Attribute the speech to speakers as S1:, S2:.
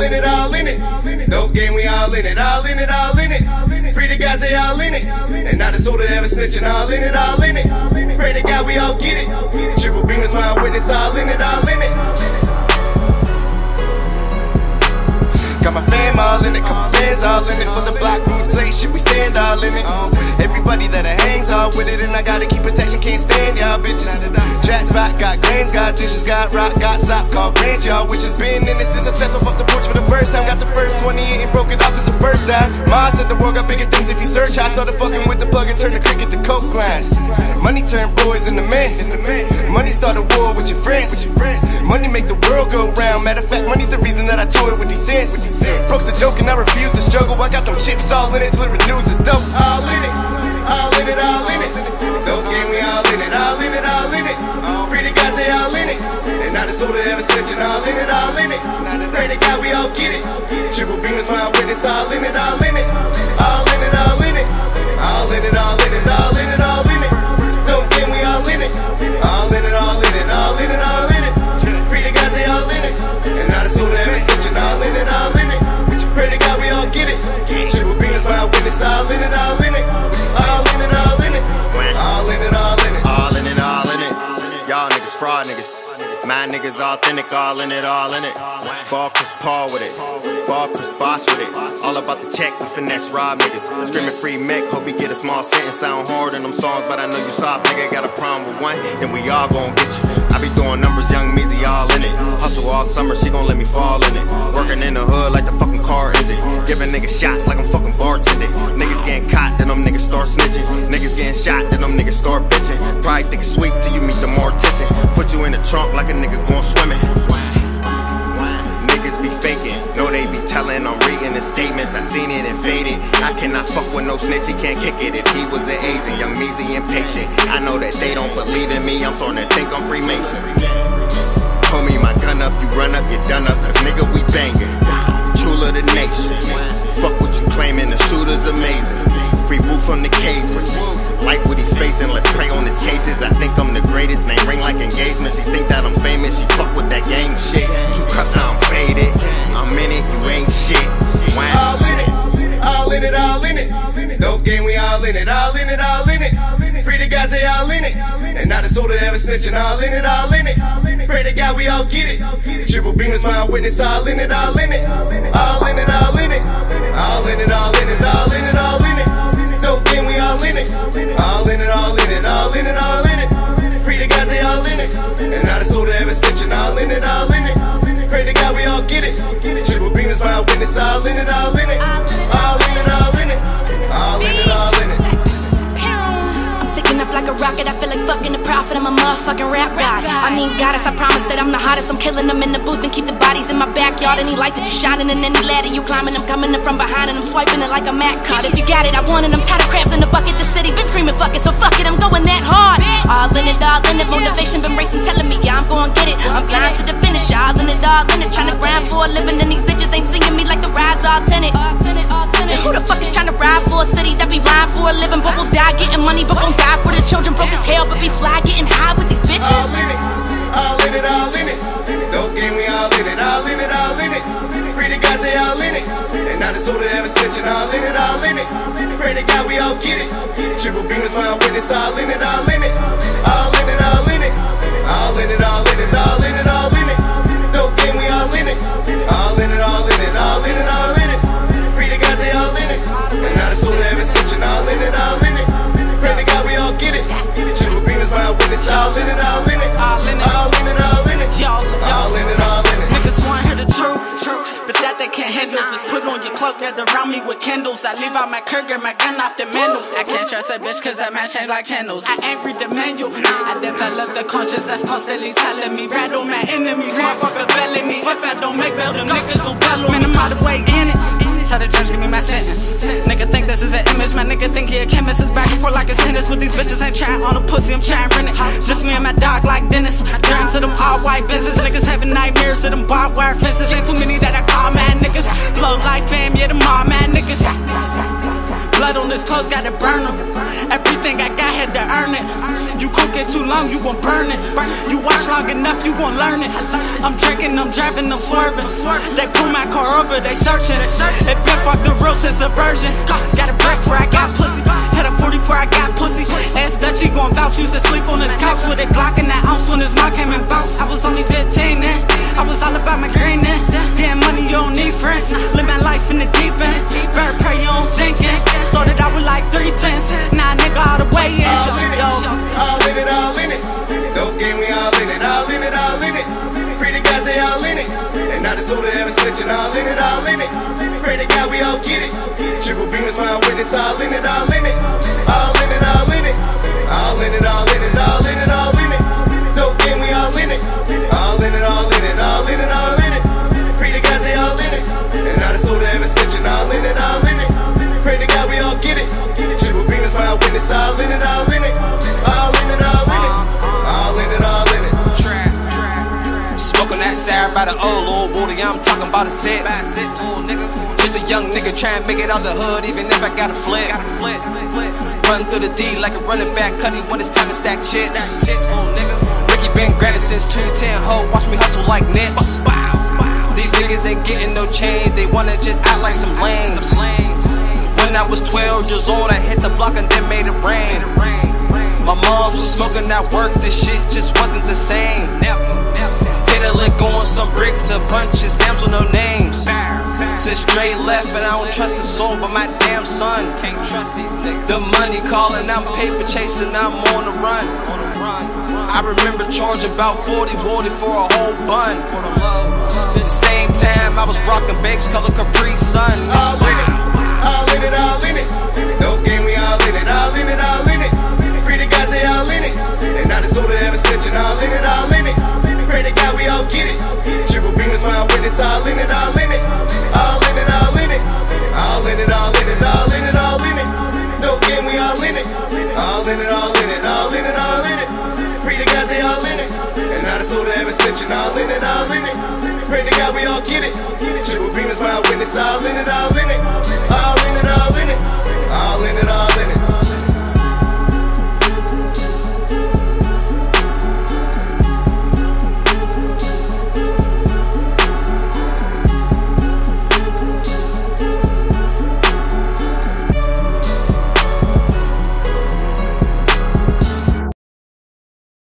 S1: in it, all in it. Dope game, we all in it, all in it, all in it. Free the guys, they all in it. And not a soul that ever snitching, all in it, all in it. Pray to God, we all get it. Triple beam is my witness, all in it, all in it. Got my fam all in it, couple bands all in it. For the block roots say shit, we stand all in it. Everybody that hangs all with it, and I gotta keep protection, can't stand y'all bitches. Chat spot, got grains, got dishes, got rock, got sop, called Grant, y'all wishes. Been in it since I stepped up off the porch for the first time. Got the first 28 and broke it off as the first time. Ma said the world got bigger things if you search. I started fucking with the plug and turned the cricket to coke glass. Money turned boys into men. Money start a war with your friends. Money make the world go round. Matter of fact, money's the reason that I toy with these cents. Broke's a joke and I refuse to struggle. I got them chips all in it till the news is dope. All in it, all in it, all in it. Dope game, we all in it, all in it, all in it. Free the guys, they all in it. And not a soul that ever snitching, all in it, all in it. Pray to God, we all get it. Triple beam is my witness, all in it, all in it. All in it, all in it. All in it, all in it, all in it, all in it. Dope game, we all in it. All in it, all in it, all in it, all in it. Free the guys, they all in it. And not a soul that ever snitching, all in it, all in it. Pray to God we all get it. Triple beam is my witness, all in it, all in it. All in it, all in it. All in it, all in it.
S2: All in it, all in it. Y'all niggas fraud niggas. My niggas authentic, all in it, all in it. Ball Chris Paul with it. Ball Chris Boss with it. All about the check, we finesse rob niggas. Screaming free Mick, hope he get a small sentence. Sound hard in them songs, but I know you soft, nigga. Got a problem with one, then we all gon' get you. I be doing numbers, young Meezy all in it. Hustle all summer, she gon' let me fall in it. Working in the hood like the fucking car engine. Giving niggas shots like I'm fucking bartending. Niggas getting caught, then them niggas start snitching. Niggas getting shot, then them niggas start bitching. Probably think it's sweet till you meet the mortician. Put you in the trunk like a nigga going swimming. Niggas be faking, know they be telling. I'm reading the statements, I seen it and faded. I cannot fuck with no snitch, he can't kick it if he was an Asian. Young Meezy impatient, I know that they don't believe in me. I'm starting to think I'm Freemason. Hold me my gun up, you run up, you done up. Cause nigga we bangin', true of the nation. Fuck what you claiming, the shooter's amazing. Free boot from the cages. Like what he facing, let's pray on his cases. I think I'm the greatest, name ring like engagements. She think that I'm famous, she fuck with that gang shit. 2 cups, I'm faded. I'm in it, you ain't shit.
S1: All in it, all in it, all in it. Dope game, we all in it, all in it, all in it. Free the guys, they all in it. And not a soul that ever snitching, all in it, all in it. Pray to God, we all get it. Triple beam is my witness, all in it, all in it. All in it, all in it. All in it, all in it, all in it, all in it. Dope game, we all in it. All in it, all in it, all in it, all in it. Free the guys, they all in it. And not a soul that ever snitching, all in it, all in it. Pray to God, we all get it. Triple beam is my witness, all in it, all in it. All in it, all in it. All in it, all in it.
S3: I'm taking off like a rocket, I feel like fucking the prophet. I'm a motherfucking rap god. I mean goddess, I promise that I'm the hottest. I'm killing them in the booth and keep the bodies in my backyard. Any light that you shining and any ladder you climbing, I'm coming up from behind and I'm swiping it like a Mac card. If you got it, I want it. I'm tired of crabs in the bucket. The city been screaming fuck it, so fuck it, I'm going that hard. All in it, all in it. Motivation been racing, telling me yeah, I'm gonna get it. I'm flying to the finish, all in it, trying to grind for a living. And these bitches ain't singing me like the ride's all tinted. And who the fuck is trying to ride for a city that be lying for a living, but will die getting money, but won't die for the children? Broke as hell, but be fly getting high with these bitches.
S1: All in it, all in it, all in it. Dope game, we all in it, all in it, all in it. Free the guys, they all in it. And not a soul that ever snitching, all in it, all in it. Pray to God, we all get it. Triple beam is my witness, all in it, all in it. All in it, all in it. All in it, all in it, all in it, all in it. Dope game, we all in it. All in it, all in it, all in it, all in it. Free the guys, they all in it. And not a soul that ever snitching, all in it, all in it. Pray to God, we all get it. Triple beam is my witness, all in it, all in it. All in it, all in it, all in it. All in it, all in it.
S4: Niggas want to hear the truth, but that they can't handle. Just put on your cloak, gather around me with candles. I leave out my curb, get my gun off the manual. I can't trust a bitch cause that man change like channels. I ain't read the manual, I developed the conscience that's constantly telling me rattle my enemies, motherfucker felonies. If I don't make bail, them niggas will bellow. Man, I'm all the way in it. Tell the judge, give me my sentence. Nigga think this is an image, my nigga think he a chemist. Is back and forth like a tennis with these bitches. Ain't trying on a pussy, I'm trying to rent it. Just me and my dog like Dennis. Turn to them all white business. Niggas having nightmares of them barbed wire fences. Ain't too many that I call mad niggas. Love life fam, yeah, them all mad niggas. Blood on his clothes, gotta burn him. Everything I got had to earn it. You cook it too long, you gon' burn it. You watch long enough, you gon' learn it. I'm drinking, I'm driving, I'm swerving. They pull my car over, they searching. It been fuck the real since a virgin. Got a break for I got pussy. Had a 44, I got pussy. Ass Dutchy gon' vouch. Used to sleep on his couch with a Glock in that ounce when his mom came and bounced. I was only 15 then. I was all about my green then. Getting money, you don't need friends. Live my life in the deep end. Better pray you don't sink in. Started out with like 3 tens. Now nigga all the way in.
S1: All in it, all in it, all in it. Dope game, we all in it, all in it, all in it. Free the guys, they all in it. And not a soul that ever snitching, all in it, all in it. Pray to God we all get it. Triple beamers, my witness, all in it, all in it. All in it, all in it. All in it, all in it, all in it, all in it. Dope game, we all in it. All in it, all in it, all in it, all in it. Free the guys, they all in it. And not a soul that ever snitching, all in it, all in it. Pray to God we all get it. Triple beamers, my witness, all in it, all in it. All in it, all in it. All in it, all in it.
S5: Smoking that sour by the old Lord Woody, I'm talking about a zip. Just a young nigga trying to make it out the hood, even if I gotta flip. Run through the D like a running back, cutty when it's time to stack chips. Ricky been granted since 210, ho, watch me hustle like nips. These niggas ain't getting no change, they wanna just act like some lames. When I was 12 years old, I hit the block and then made it rain. My moms was smoking at work, this shit just wasn't the same. Hit a lick on some bricks, a bunch of stamps with no names. Since Dre left and I don't trust the soul but my damn son. Can't trust these niggas. The money calling, I'm paper chasing, I'm on the run. I remember charging about 40 Woody for a whole bun. The same time I was rocking Bakes color Capri Sun.
S1: All in it, all in it, all in it. Dope game, we all in it, all in it, all in it. Free the guys, they all in it. And not a soul that ever snitching, all in it, all in it. Pray to God we all get it. Triple beamers, my witness, all in it, all in it. All in it, all in it. All in it, all in it, all in it, all in it. Dope game, we all in it. All in it, all in it, all in it, all in it. Free the guys, they all in it. And not a soul that ever snitching, all in it, all in it. Pray to God we all get it. Triple beamers, my witness, all in it, all in it.